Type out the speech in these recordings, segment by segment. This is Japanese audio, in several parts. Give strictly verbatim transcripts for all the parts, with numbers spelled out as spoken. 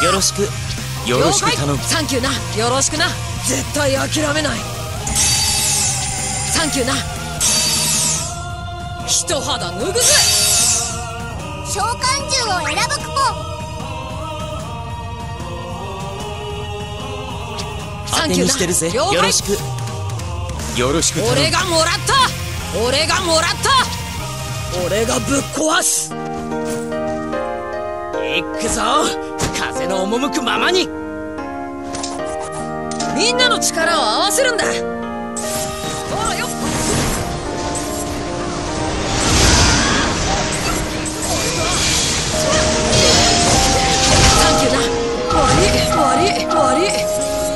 よろしくよろしく頼む。 サンキューな。よろしくな。絶対諦めない。サンキューな。一肌脱ぐぜ。 召喚獣を選ぶクポ。 当てにしてるぜ。よろしくよろしく頼む。 俺がもらった俺がもらった俺がぶっ壊す。 いくぞ、風の赴くままに。 みんなの力を合わせるんだ。ほらよっ。サンキューな。悪い悪い悪い。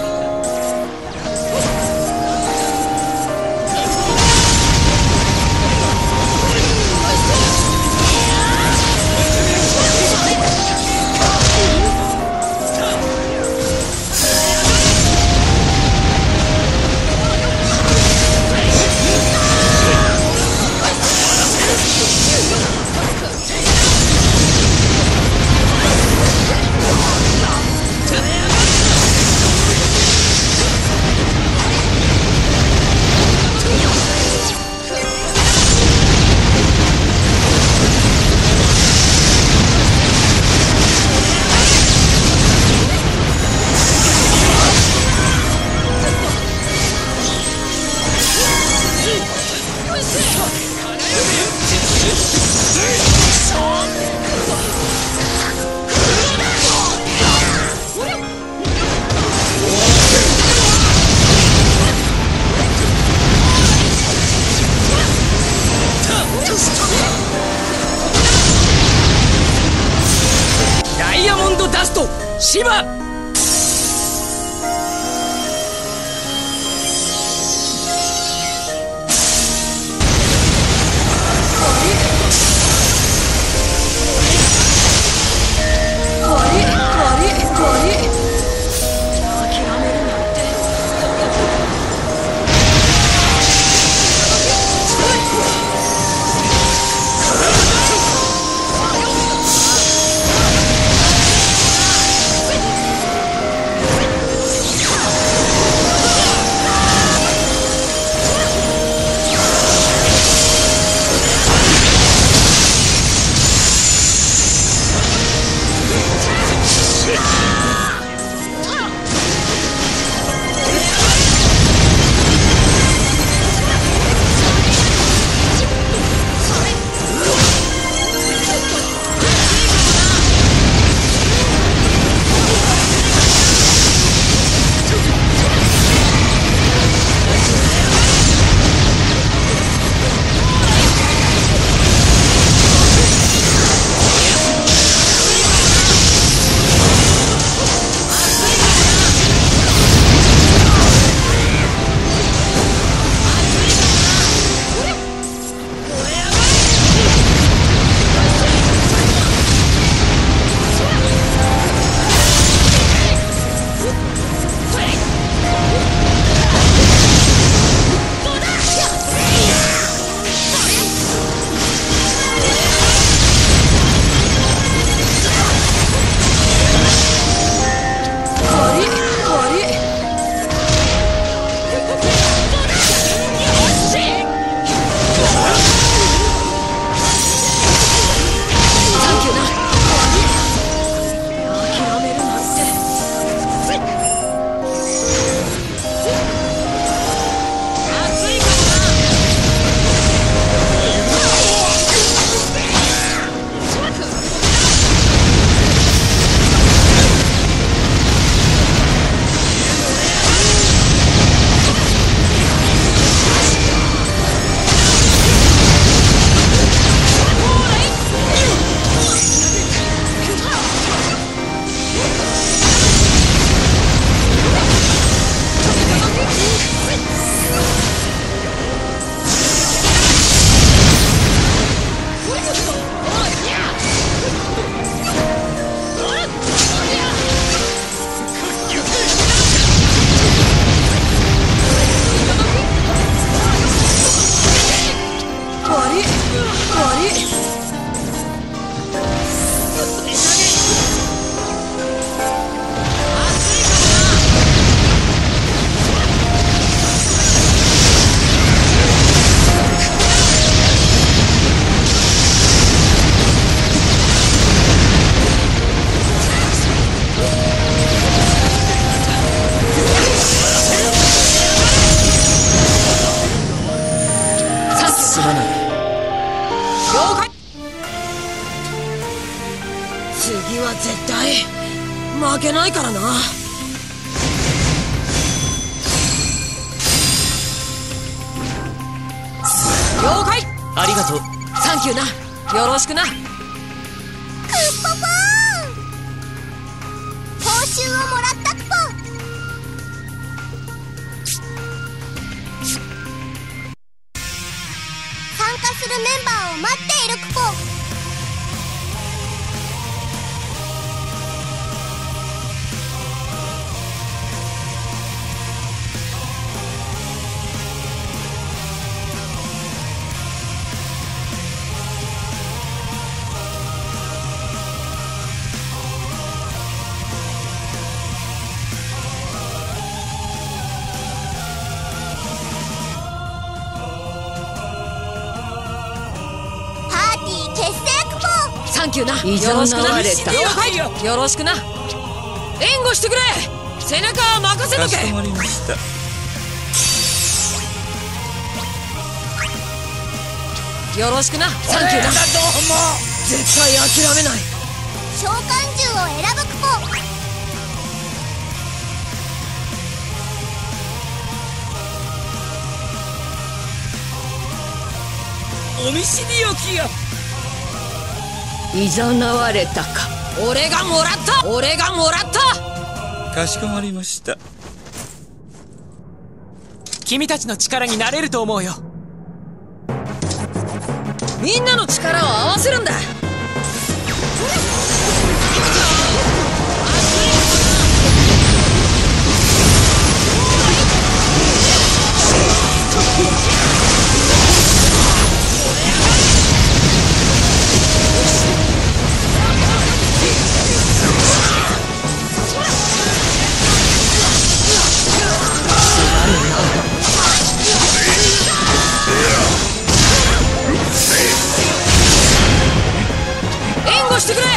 ダイヤモンドダストシバ。 サ負けないからな。了解。 ありがとう。 サンキューな。よろしくな。 クッポポーン。報酬をもらったクポ。参加するメンバーを待っているクポ。 サンキューな。よろしくな。よろしくな。援護してくれ。背中任せとけ。 かしこまりました。 よろしくな。サンキューな。絶対諦めない。 召喚獣を選ぶクポ。 お見知りおきよ。 いざなわれたか。俺がもらった。俺がもらった。 かしこまりました。君たちの力になれると思うよ。 みんなの力を合わせるんだ。援護してくれ。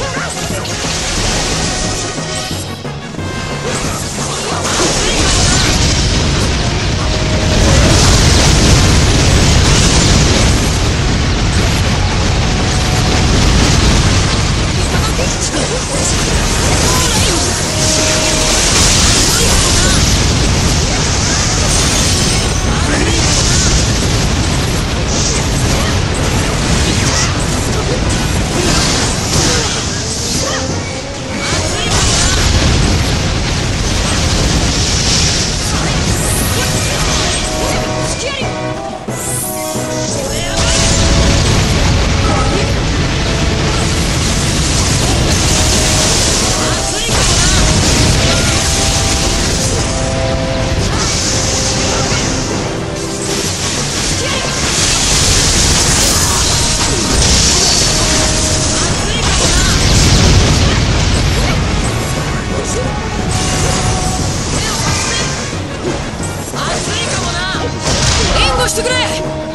してくれ。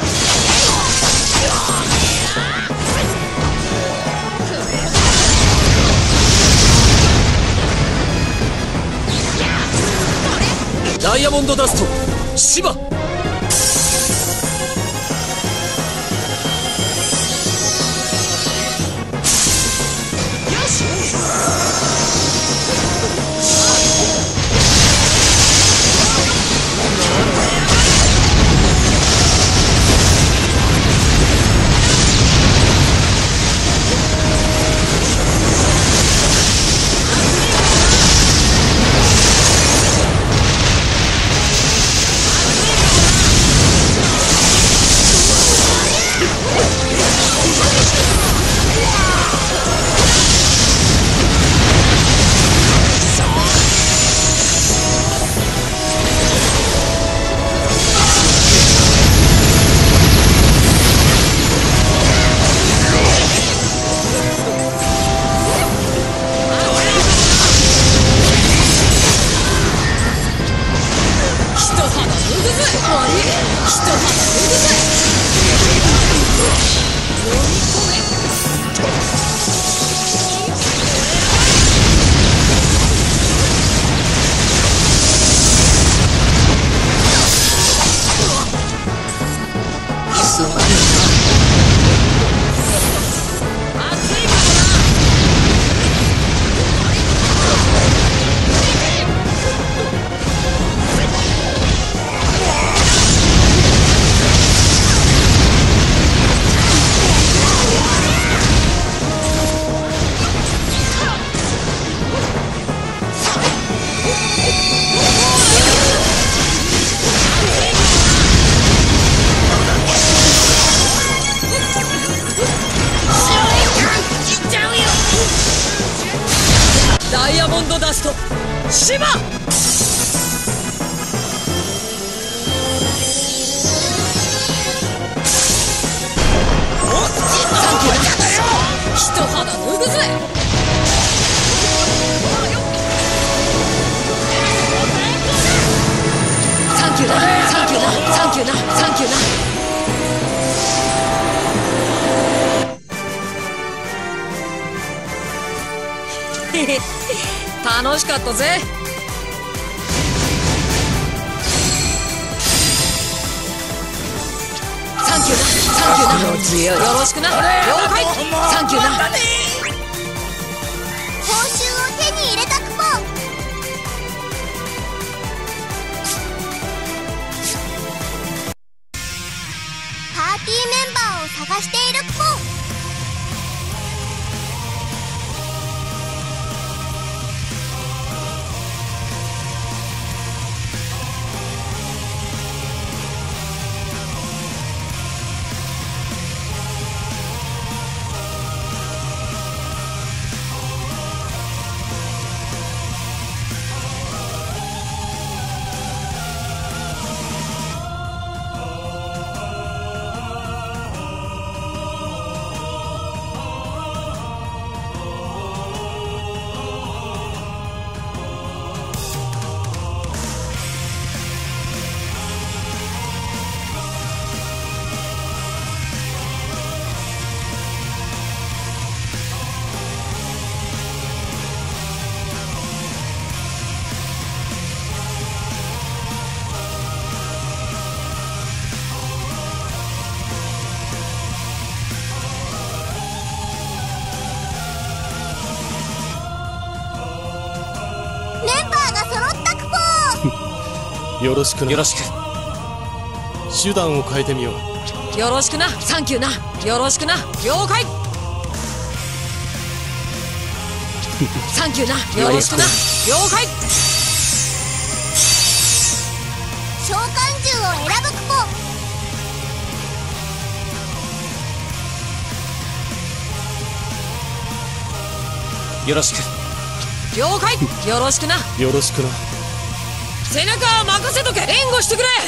ダイヤモンドダストシバ。 一肌脱ぐぜ。サンキューだ、サンキューだ、サンキューだ、サンキューだ。楽しかったぜ。サンキューだ、サンキューだ。よろしくな。了解。サンキューだ。 報酬を手に入れたクポン。パーティーメンバーを探しているクポン。 よろしくな。 よろしく。 手段を変えてみよう。 よろしくな。サンキューな。よろしくな。了解。サンキューな。よろしくな。了解。 召喚獣を選ぶクポン。 よろしく。 了解。よろしくな。 よろしくな。 背中任せとけ。援護してくれ。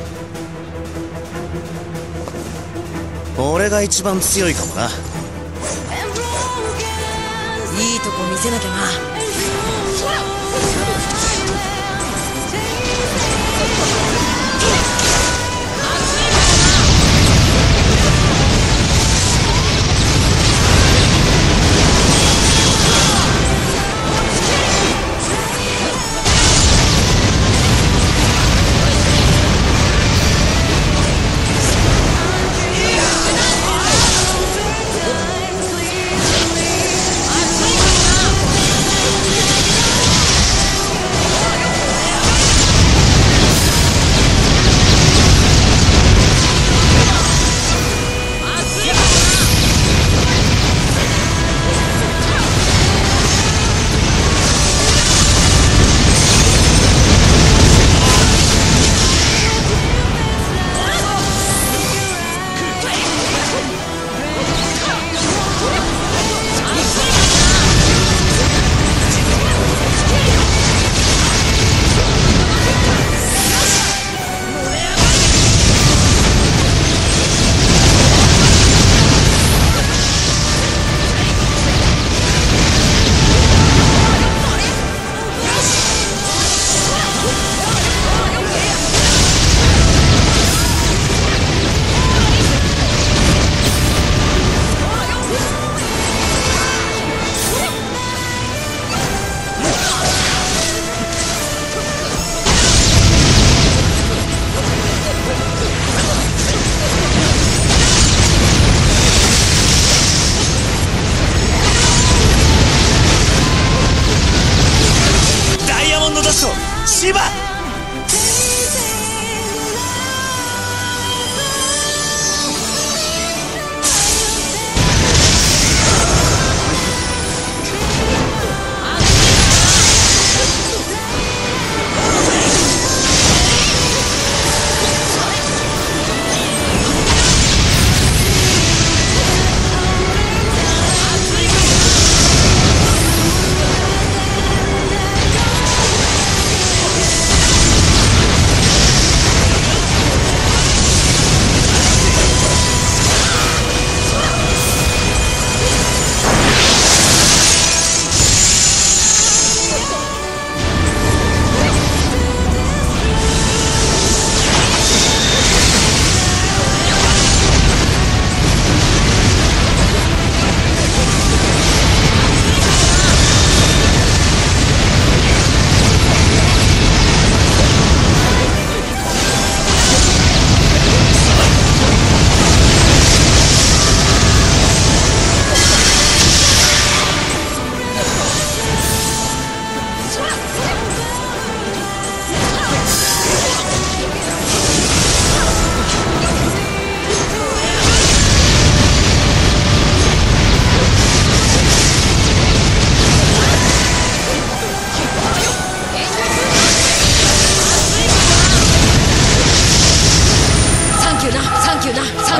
俺が一番強いかもな。 いいとこ見せなきゃな。 シバ。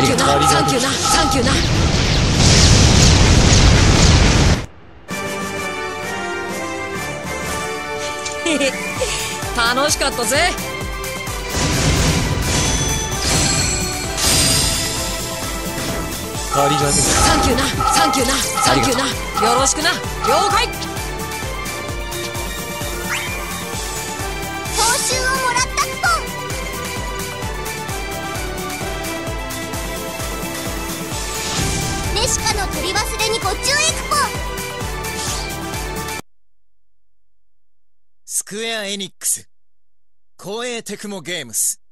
ンキューなサンキューなサンキューな。楽しかったぜ。 ありがとう。 サンキューなサンキューなサンキューな。よろしくな。了解。 報酬をもらったっぽん。レシカの取り忘れにご注意くぽん。 スクエア・エニックス光栄テクモゲームス